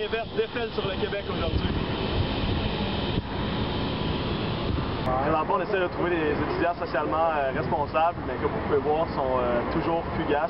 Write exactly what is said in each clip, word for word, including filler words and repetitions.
marée verte déferle sur le Québec aujourd'hui. Présentement, on essaie de trouver des étudiants socialement euh, responsables, mais comme vous pouvez voir, sont euh, toujours fugaces.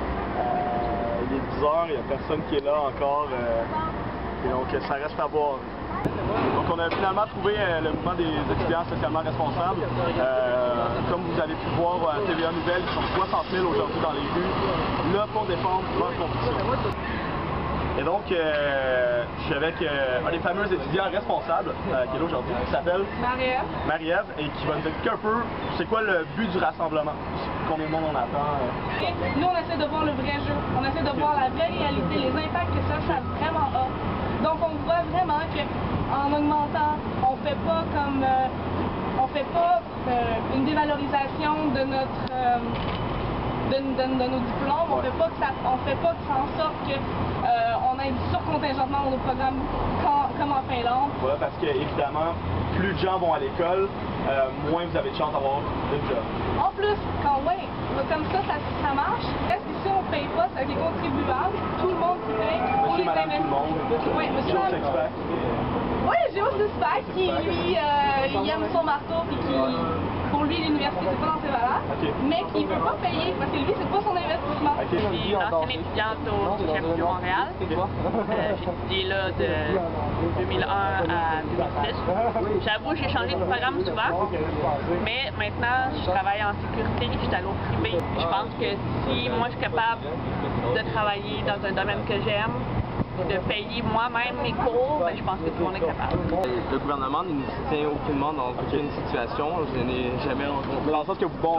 Euh, il est dix heures, il n'y a personne qui est là encore, euh, et donc ça reste à voir. Donc on a finalement trouvé euh, le mouvement des étudiants socialement responsables. Euh, comme vous avez pu voir à T V A Nouvelles, ils sont soixante mille aujourd'hui dans les rues, là pour défendre leur conviction. Et donc, euh, je suis avec euh, un des fameux étudiants responsables euh, qui est là aujourd'hui, qui s'appelle Marie-Ève. Marie-Ève, et qui va nous expliquer un peu c'est quoi le but du rassemblement. Combien de monde on attend. Euh... Nous, on essaie de voir le vrai jeu. On essaie de voir la vraie réalité, les impacts que ça, ça a vraiment a. Donc, on voit vraiment qu'en augmentant, on fait pas comme... Euh, on fait pas euh, une dévalorisation de notre... Euh, De, de, de nos diplômes, on fait pas que ça, on fait pas que ça en sorte que euh, on ait du surcontingentement dans nos programmes quand, comme en Finlande. Voilà, parce que évidemment, plus de gens vont à l'école, euh, moins vous avez de chance d'avoir une job. En plus, quand ouais, comme ça, ça, ça marche. Est-ce que si on paye pas, c'est avec les contribuables, tout le monde qui paye, on Monsieur, les madame, tout le monde. Oui, monsieur, Joe madame. Sixpack. Oui, Géo Sixpack qui lui, euh, il aime son marteau et qui, pour lui, l'université, c'est pas dans ses valeurs, Okay. mais qu'il peut pas payer parce que lui, c'est pas son investissement. Okay. Je suis une ancienne étudiante au Cégep de Montréal. Euh, j'ai étudié là de deux mille un à deux mille six. J'avoue, j'ai changé de programme souvent, mais maintenant, je travaille en sécurité, je suis à l'eau privée. Je pense que si moi, je suis capable de travailler dans un domaine que j'aime, de payer moi-même mes cours, ben, je pense que tout le monde est capable. Le gouvernement ne nous soutient aucunement dans aucune situation. Je n'ai jamais rencontré. Dans le sens que, bon,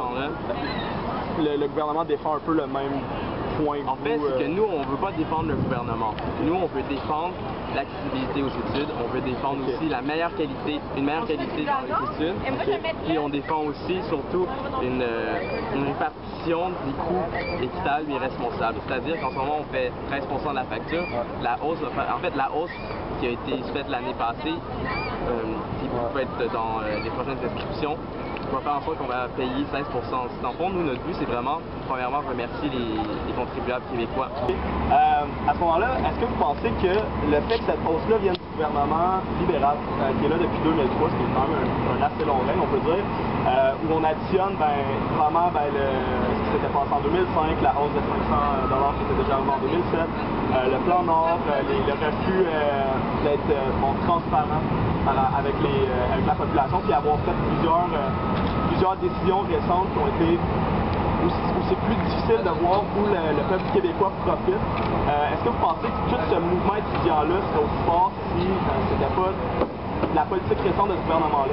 le, le gouvernement défend un peu le même point que En fait, vous, c'est que euh... nous, on ne veut pas défendre le gouvernement. Nous, on veut défendre l'accessibilité aux études. On veut défendre Okay. aussi la meilleure qualité, une meilleure qualité dans les études. Okay. Et on défend aussi, surtout, une, une répartition des coûts équitable et responsable. C'est-à-dire qu'en ce moment, on fait treize pour cent de la facture. La hausse, en fait, la hausse qui a été faite l'année passée, euh, qui peut être dans euh, les prochaines inscriptions, on va faire en sorte qu'on va payer seize pour cent. Dans le fond, nous, notre but, c'est vraiment, premièrement, remercier les, les contribuables québécois. Euh, à ce moment-là, est-ce que vous pensez que le fait que cette hausse-là vienne du gouvernement libéral, euh, qui est là depuis deux mille trois, ce qui est quand même un, un assez long règne, on peut dire, euh, où on additionne ben, vraiment ben, le, ce qui s'était passé en deux mille cinq, la hausse de cinq cents dollars qui était déjà arrivée en deux mille sept, euh, le plan Nord, euh, les, le refus euh, d'être euh, bon, transparent avec, les, euh, avec la population, puis avoir fait plusieurs, euh, plusieurs décisions récentes qui ont été où, où c'est plus difficile de voir où le, le peuple québécois profite. Euh, Est-ce que vous pensez que tout ce mouvement étudiant-là serait aussi fort si euh, c'était pas la politique récente de ce gouvernement-là?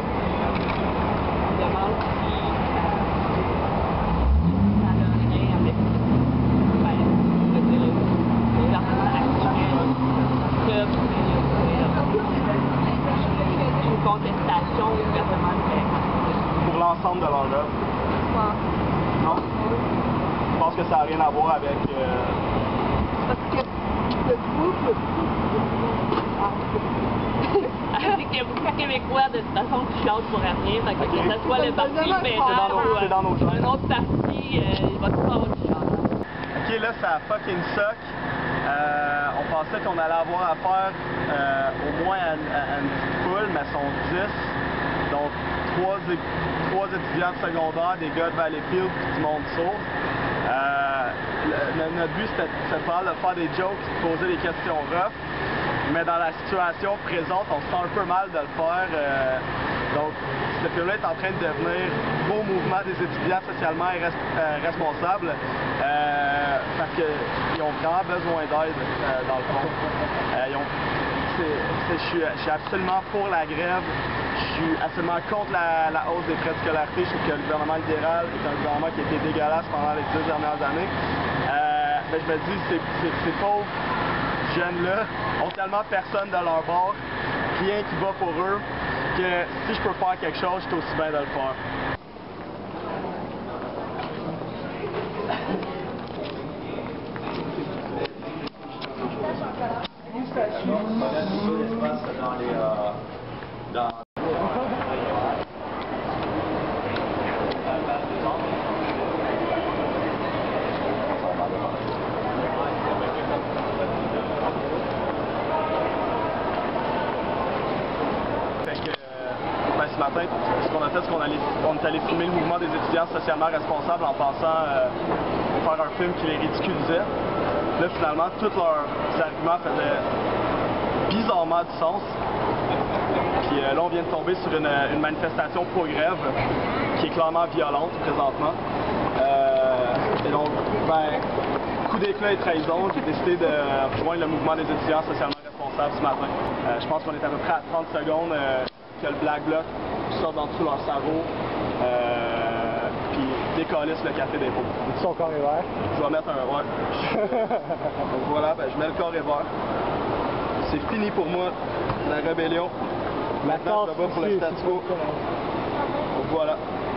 On demande si ça n'a rien avec ben, je veux dire, le gouvernement actuel, comme une contestation au gouvernement libéral. Pour l'ensemble de leur œuvre? Non? Je pense que ça n'a rien à voir avec... Euh... Parce que le groupe... C'est qu'il y a beaucoup de Québécois de toute façon qui chantent pour rien, fait que, okay. Que ce soit le parti libéral ou dans nos un autre parti, euh, il va tout avoir du chant. Ok, là ça fucking suck. Euh, on pensait qu'on allait avoir affaire euh, au moins à, à, à une petite foule, mais elles sont dix. Donc trois, trois étudiants de secondaire, des gars de Valleyfield et du monde sourd. Euh, le, notre but c'était de faire des jokes, de poser des questions rough. Mais dans la situation présente, on se sent un peu mal de le faire. Euh, donc, ce film-là est en train de devenir beau mouvement des étudiants socialement res euh, responsables euh, parce qu'ils ont vraiment besoin d'aide, euh, dans le fond. Euh, ils ont, c est, c est, je, suis, je suis absolument pour la grève. Je suis absolument contre la, la hausse des frais de scolarité. Je trouve que le gouvernement libéral est un gouvernement qui a été dégueulasse pendant les deux dernières années. Euh, mais je me dis, ces, ces, ces pauvres jeunes-là ont tellement personne de leur bord, rien qui va pour eux, que si je peux faire quelque chose, je suis aussi bien de le faire. Dans les, euh, dans ce matin, ce qu'on a fait, c'est qu'on allait, on est allé filmer le mouvement des étudiants socialement responsables en pensant euh, faire un film qui les ridiculisait. Là, finalement, tous leurs arguments faisaient bizarrement du sens. Puis euh, là, on vient de tomber sur une, une manifestation pro-grève qui est clairement violente présentement. Euh, et donc, ben, coup d'éclat et trahison, j'ai décidé de rejoindre le mouvement des étudiants socialement responsables ce matin. Euh, je pense qu'on est à peu près à trente secondes euh, que le Black Bloc sort dans tout leur cerveau, euh, puis décalisse le café dépôt. Son corps est vert. Je vais mettre un ouais. Donc voilà, ben, je mets le corps est vert. C'est fini pour moi, la rébellion. Maintenant, je me bats pour le statu quo. Donc voilà.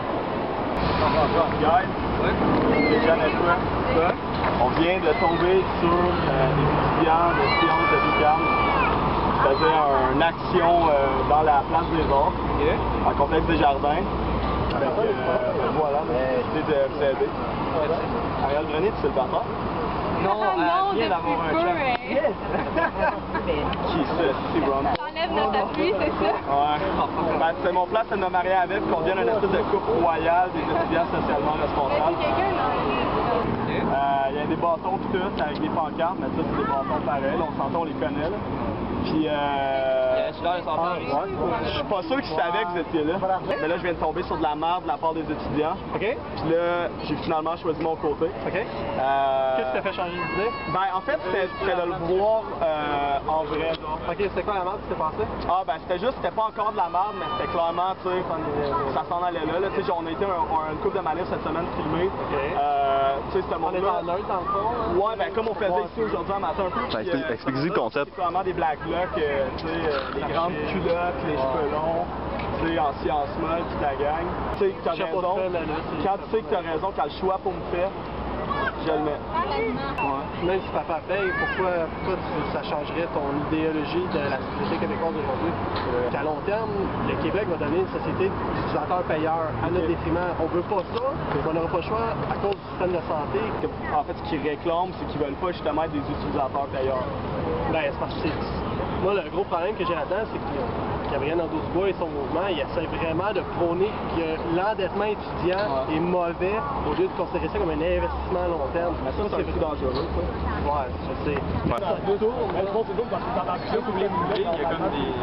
Guys, c'est jamais quoi ça. On vient de tomber sur euh, des étudiants de sciences de l'U Q A M qui faisaient une action euh, dans la place des Arts, okay. En complexe des Jardins. Donc, euh, voilà, j'ai décidé de vous aider. Ariel Grenier, tu es le bâtard? Non, euh, vient d'avoir un chat. Yes! Qui c'est? C'est Ron. T'enlèves notre appui, c'est ça? Ouais. Ben, c'est mon plan, c'est de me marier avec, qu'on devienne une espèce de couple royal des étudiants socialement responsables. Il euh, y a des bâtons pis tout, avec des pancartes, mais ça, c'est des bâtons pareils. On s'entend, on les connaît, là. Puis, euh... je suis pas sûr qu'ils savaient que vous étiez là. Mais là, je viens de tomber sur de la merde de la part des étudiants. OK. Puis là, j'ai finalement choisi mon côté. OK. Euh... Qu'est-ce qui t'a fait changer d'idée? Ben, en fait, c'était de le voir euh, en vrai. OK, c'était quoi la merde qui s'est passée? Ah, ben, c'était juste, c'était pas encore de la merde, mais c'était clairement, tu sais, ça s'en allait là. là. Tu sais, on a été un, un, une couple de manifs cette semaine filmée. OK. Euh, tu sais, c'était mon On était en neutre, dans le fond. Hein? Ouais, ben, comme on faisait ici aujourd'hui en matin un peu. Ben, euh, explique-y le concept. C'est vraiment des Black Blocs, euh, tu sais, euh, les grandes culottes, les cheveux longs, tu sais, en sciences molles, toute la gang. Tu sais, t'as raison. Quand tu sais que t'as raison, quand le choix pour me faire, je le mets. Ouais. Même si papa paye, pourquoi, pourquoi tu, ça changerait ton idéologie de la société québécoise aujourd'hui? Euh, qu'à long terme, le Québec va devenir une société d'utilisateurs-payeurs à notre détriment. On veut pas ça, on n'aura pas le choix à cause du système de santé. En fait, ce qu'ils réclament, c'est qu'ils veulent pas justement être des utilisateurs-payeurs. Ben, c'est parce que c'est... Moi, le gros problème que j'ai là-dedans, c'est que Gabriel Nadeau-Dubois et son mouvement, ils essaient vraiment de prôner que l'endettement étudiant ouais. est mauvais au lieu de considérer ça comme un investissement à long terme. Mais ça, c'est un peu dangereux, ça. Ouais, je sais. Ouais. Ça, deux tours, mais je pense que c'est parce que dans la discussion publique, il y a comme des...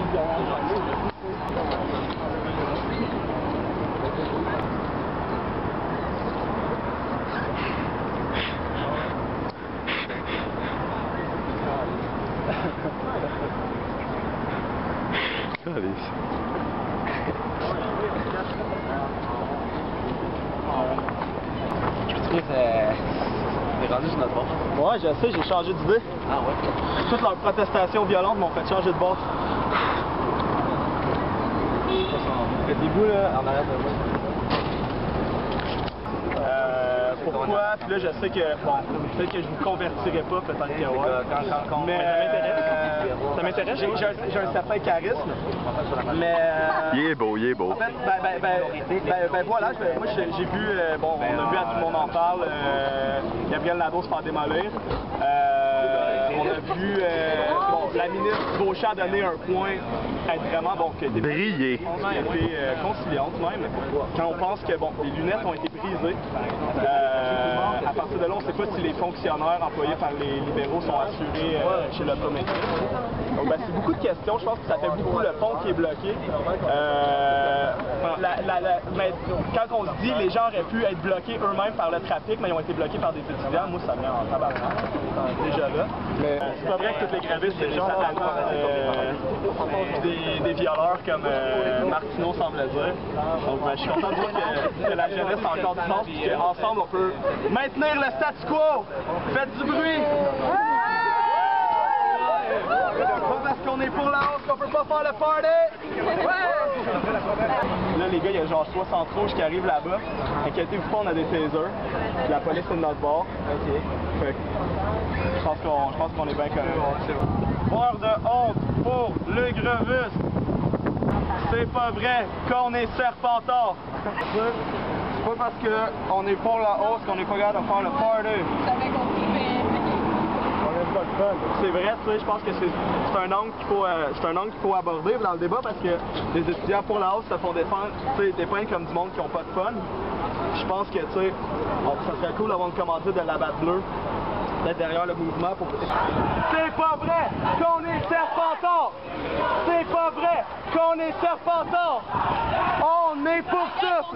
C'est rendu sur notre bord. Ouais, je sais, j'ai changé d'idée. Ah ouais? Toutes leurs protestations violentes m'ont fait changer de bord. Mettez-vous là, en arrière de moi. Euh, pourquoi? Puis là, je sais que, bon, peut-être que je vous convertirai pas, peut-être que ouais. Quand, quand, mais euh, ça m'intéresse. J'ai un, un certain charisme. Mais. Euh, il est beau, il est beau. En fait, ben, ben, ben, ben, ben voilà, je, moi j'ai vu, euh, bon, on a vu à Tout le monde en parle, euh, Gabriel Nadeau se faire démolir. Euh, on a vu, euh, bon, la ministre Beauchamp donner un point, être vraiment, bon, qui a été brillé. Qui a été euh, conciliante même. Quand on pense que, bon, les lunettes ont été brisées. Euh, à partir de là, on ne sait pas si les fonctionnaires employés par les libéraux sont assurés euh, chez l'optométriste. Donc, ben, c'est beaucoup de questions. Je pense que ça fait beaucoup le pont qui est bloqué. Euh, la, la, la, mais quand on se dit les gens auraient pu être bloqués eux-mêmes par le trafic, mais ils ont été bloqués par des étudiants, moi, ça me met en tabarnak. Déjà là. Mais euh, c'est pas vrai que tous les grévistes, c'est des satanas, euh, des, des violeurs comme euh, Martineau semble dire. Donc, ben, je suis content de voir que, que la jeunesse a encore du sens et qu'ensemble, on peut maintenir le statu quo. Faites du bruit! Pas parce qu'on est pour la hausse qu'on peut pas faire le party! Ouais! Là, les gars, il y a genre soixante rouges qui arrivent là-bas. Inquiétez-vous pas, on a des tasers. La police est de notre bord. OK. Fait que, je pense qu'on je pense qu'on est bien correct. Voir de honte pour le greviste. C'est pas vrai qu'on est Serpentard. C'est pas parce qu'on est pour la hausse qu'on est pas capable de faire le party. J'avais compris, mais... On est pas fun. C'est vrai, tu sais, je pense que c'est c'est un angle qu'il faut, euh, c'est un angle qu'il faut aborder dans le débat parce que les étudiants pour la hausse se font défendre, tu sais, dépeindre comme du monde qui n'ont pas de fun. Je pense que, tu sais, bon, ça serait cool d'avoir une commandite de la batte bleue, peut-être derrière le mouvement pour... C'est pas vrai qu'on est Serpentard! C'est pas vrai qu'on est Serpentard! On est pour souffle!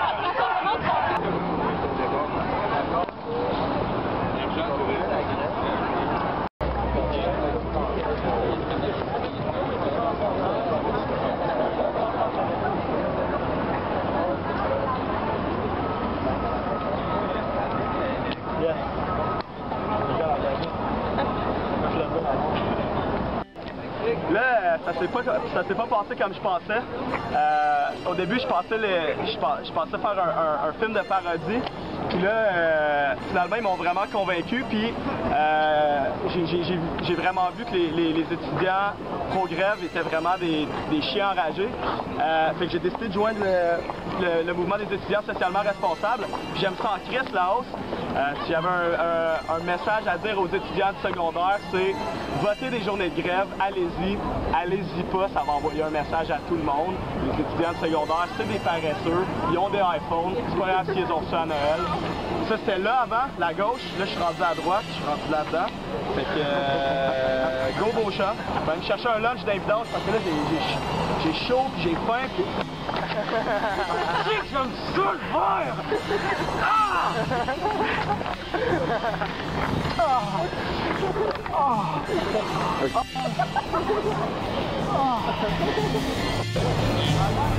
Là, ça s'est pas, ça s'est pas passé comme je pensais. Euh, au début, je pensais, les, je, je pensais faire un, un, un film de parodie. Puis là, euh, finalement, ils m'ont vraiment convaincu. Puis euh, j'ai vraiment vu que les, les, les étudiants pro-grève étaient vraiment des, des chiens enragés. Euh, fait que j'ai décidé de joindre le, le, le mouvement des étudiants socialement responsables. Puis j'aime ça en crise, la hausse. Euh, si j'avais un, un, un message à dire aux étudiants du secondaire, c'est votez des journées de grève, allez-y, allez-y pas, ça va envoyer un message à tout le monde. Les étudiants du secondaire, c'est des paresseux, ils ont des iPhones, c'est pas grave s'ils ont reçu à Noël. Ça c'était là avant, la gauche, là je suis rendu à droite, je suis rendu là-dedans. Fait que, euh, go Beauchamp, je vais me chercher un lunch d'invidence parce que là j'ai chaud, puis j'ai faim, puis... Je sais que je me saoule le verre! Ah!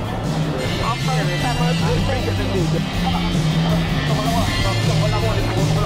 Ah! Ah!